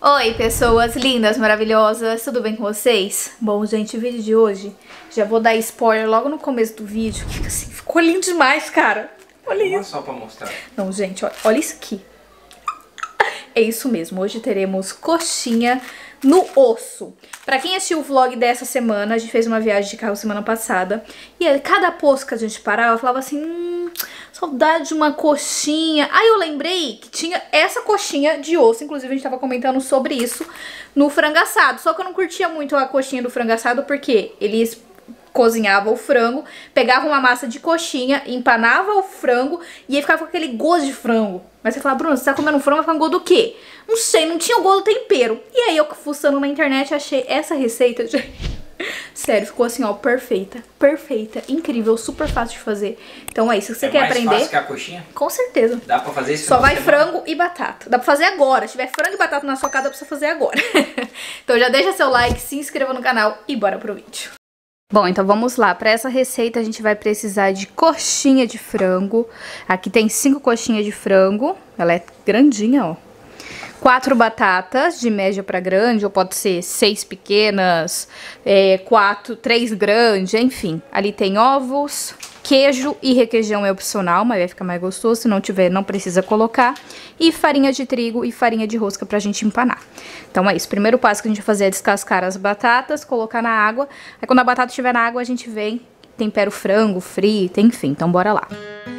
Oi, pessoas lindas, maravilhosas, tudo bem com vocês? Bom, gente, o vídeo de hoje, já vou dar spoiler logo no começo do vídeo, que assim, ficou lindo demais, cara. Olha isso. Uma só pra mostrar. Não, gente, olha isso aqui. É isso mesmo, hoje teremos coxinha no osso. Pra quem assistiu o vlog dessa semana, a gente fez uma viagem de carro semana passada, e aí, cada posto que a gente parava, eu falava assim, saudade de uma coxinha. Aí eu lembrei que tinha essa coxinha de osso, inclusive a gente tava comentando sobre isso no frango assado, só que eu não curtia muito a coxinha do frango assado porque eles cozinhavam o frango, pegavam uma massa de coxinha, empanava o frango e aí ficava com aquele gosto de frango. Mas você fala, Bruno, você tá comendo frango, vai ficar com gosto do quê? Não sei, não tinha o gosto do tempero. E aí eu fuçando na internet achei essa receita de... Sério, ficou assim, ó, perfeita, perfeita, incrível, super fácil de fazer. Então é isso, se você quer aprender... É mais fácil que a coxinha? Com certeza. Dá pra fazer isso? Só vai frango e batata. Dá pra fazer agora, se tiver frango e batata na sua casa, dá pra você fazer agora. Então já deixa seu like, se inscreva no canal e bora pro vídeo. Bom, então vamos lá. Para essa receita a gente vai precisar de coxinha de frango. Aqui tem 5 coxinhas de frango. Ela é grandinha, ó. 4 batatas de média para grande, ou pode ser 6 pequenas, 3 grandes, enfim. Ali tem ovos, queijo e requeijão é opcional, mas vai ficar mais gostoso. Se não tiver, não precisa colocar. E farinha de trigo e farinha de rosca pra gente empanar. Então é isso. O primeiro passo que a gente vai fazer é descascar as batatas, colocar na água. Aí quando a batata estiver na água, a gente vem, tempera o frango, frita, enfim. Então bora lá.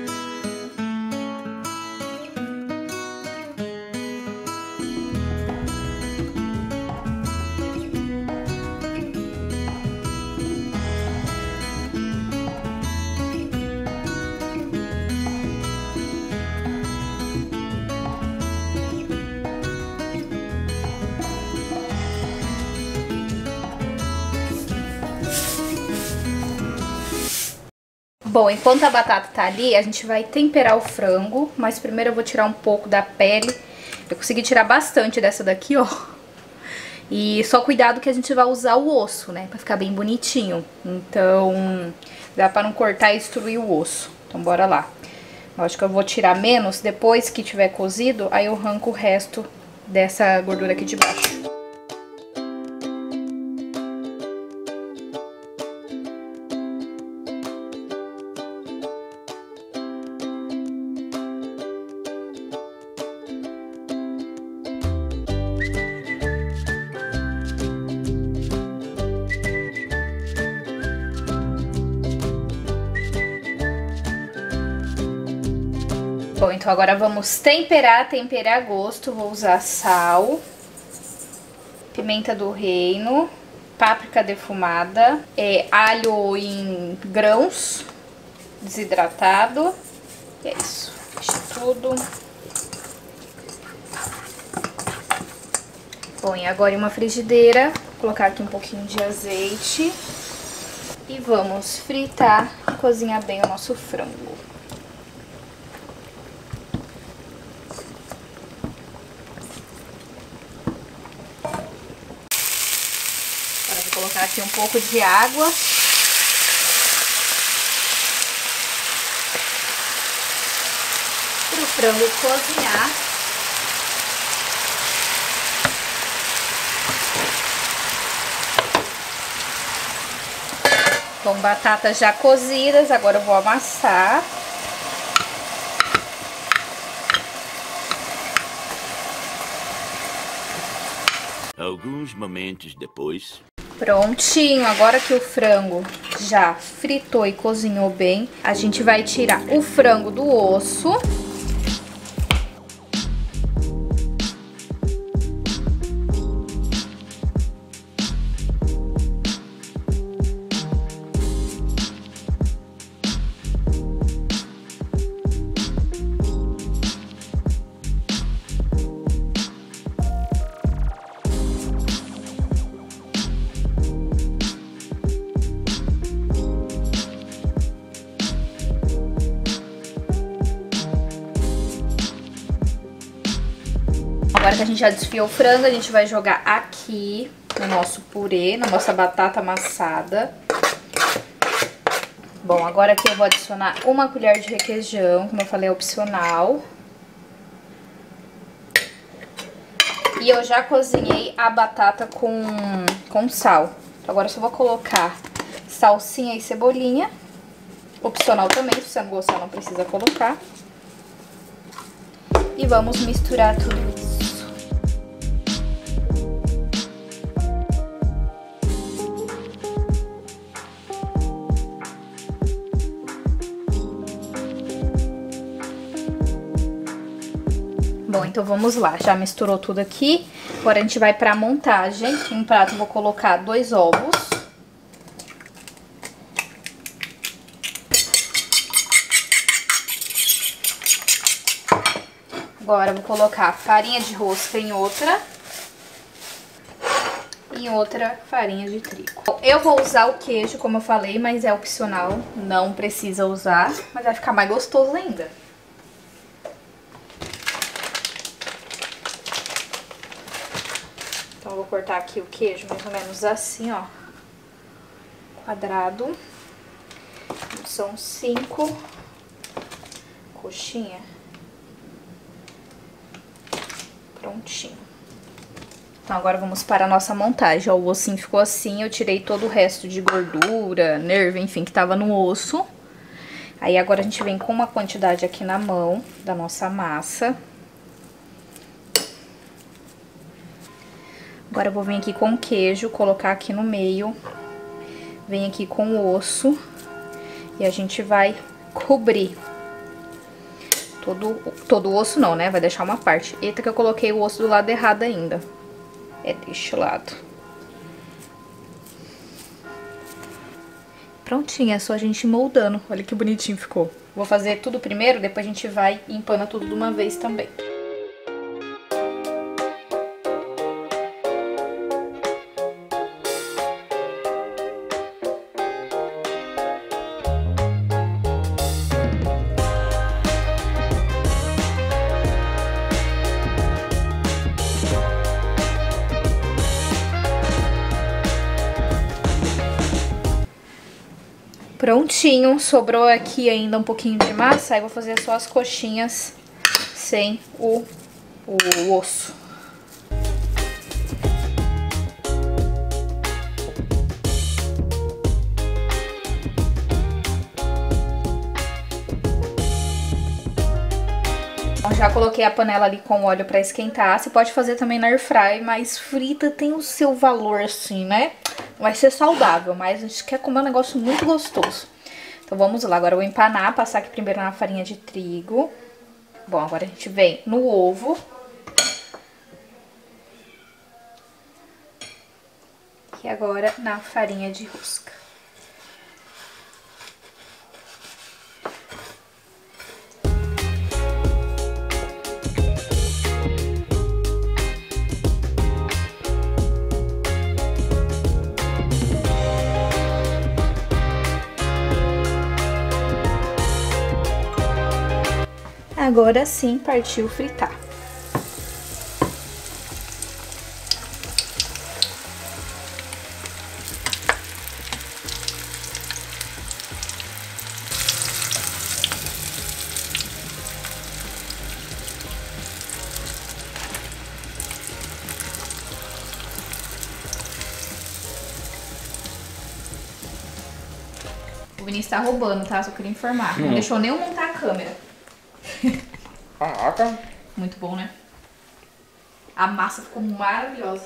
Bom, enquanto a batata tá ali, a gente vai temperar o frango, mas primeiro eu vou tirar um pouco da pele. Eu consegui tirar bastante dessa daqui, ó. E só cuidado que a gente vai usar o osso, né, pra ficar bem bonitinho. Então, dá pra não cortar e destruir o osso. Então, bora lá. Eu acho que eu vou tirar menos, depois que tiver cozido, aí eu arranco o resto dessa gordura aqui de baixo. Bom, então agora vamos temperar a gosto. Vou usar sal, pimenta do reino, páprica defumada, alho em grãos, desidratado. E é isso, deixa tudo. Bom, e agora em uma frigideira, vou colocar aqui um pouquinho de azeite. E vamos fritar e cozinhar bem o nosso frango. Vou colocar aqui um pouco de água. Para o frango cozinhar. Bom, batatas já cozidas, agora eu vou amassar. Alguns momentos depois... Prontinho, agora que o frango já fritou e cozinhou bem, a gente vai tirar o frango do osso. Agora que a gente já desfiou o frango, a gente vai jogar aqui no nosso purê, na nossa batata amassada. Bom, agora aqui eu vou adicionar uma colher de requeijão, como eu falei, é opcional. E eu já cozinhei a batata com sal. Então agora eu só vou colocar salsinha e cebolinha. Opcional também, se você não gostar não precisa colocar. E vamos misturar tudo isso. Bom, então vamos lá, já misturou tudo aqui. Agora a gente vai pra montagem. Em um prato eu vou colocar 2 ovos. Agora eu vou colocar farinha de rosca em outra. Em outra, farinha de trigo. Eu vou usar o queijo, como eu falei, mas é opcional. Não precisa usar, mas vai ficar mais gostoso ainda. Então eu vou cortar aqui o queijo mais ou menos assim, ó. Quadrado. São 5 coxinhas. Prontinho. Então agora vamos para a nossa montagem. Ó, o ossinho ficou assim, eu tirei todo o resto de gordura, nervo, enfim, que tava no osso. Aí agora a gente vem com uma quantidade aqui na mão da nossa massa. Agora eu vou vir aqui com o queijo, colocar aqui no meio. Vem aqui com o osso. E a gente vai cobrir. Todo o osso não, né? Vai deixar uma parte. Eita que eu coloquei o osso do lado errado ainda. É deste lado. Prontinho, é só a gente ir moldando. Olha que bonitinho ficou. Vou fazer tudo primeiro, depois a gente vai e empana tudo de uma vez também. Prontinho, sobrou aqui ainda um pouquinho de massa, aí vou fazer só as coxinhas sem o osso. Já coloquei a panela ali com óleo pra esquentar. Você pode fazer também na airfry, mas frita tem o seu valor assim, né? Vai ser saudável, mas a gente quer comer um negócio muito gostoso. Então vamos lá, agora eu vou empanar, passar aqui primeiro na farinha de trigo. Bom, agora a gente vem no ovo. E agora na farinha de rosca. Agora sim, partiu fritar. O Vinícius tá roubando, tá? Só queria informar. Não deixou nem eu montar a câmera. Caraca. Muito bom, né? A massa ficou maravilhosa.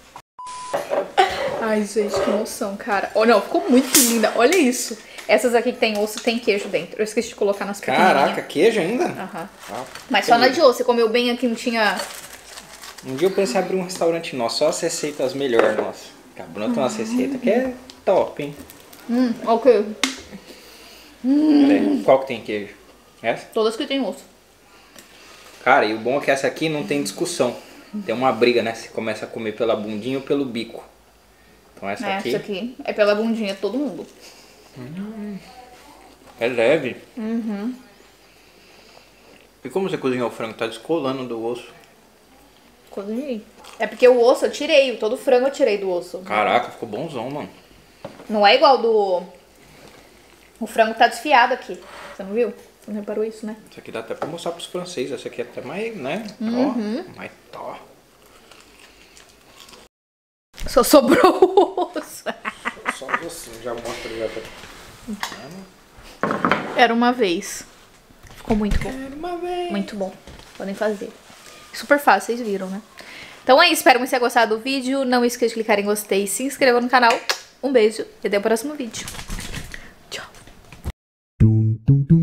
Ai, gente, que emoção, cara. Oh, não, ficou muito linda. Olha isso. Essas aqui que tem osso tem queijo dentro. Eu esqueci de colocar nas pequenininhas. Caraca, queijo ainda? Aham. Mas só na de osso. Você comeu bem aqui, não tinha... Um dia eu pensei em abrir um restaurante nosso, só as receitas melhores, nossa. A Bruna tem umas receitas que é top, hein? Ok. Peraí, qual que tem queijo? Essa? Todas que tem osso. Cara, e o bom é que essa aqui não tem discussão. Tem uma briga, né? Você começa a comer pela bundinha ou pelo bico. Então essa aqui é pela bundinha, todo mundo. É leve. E como você cozinhou o frango? Tá descolando do osso. Cozinhei. É porque o osso eu tirei, todo o frango eu tirei do osso. Caraca, ficou bonzão, mano. Não é igual do... O frango tá desfiado aqui. Você não viu? Você não reparou isso, né? Isso aqui dá até pra mostrar pros franceses. Essa aqui é até mais, né? Ó, mais tó. Só sobrou o osso. Só um ossinho, já mostra já pra... Era uma vez. Ficou muito bom. Era uma vez. Muito bom. Podem fazer. Super fácil, vocês viram, né? Então é isso, espero que vocês tenham gostado do vídeo. Não esqueça de clicar em gostei e se inscrever no canal. Um beijo e até o próximo vídeo. Tchau.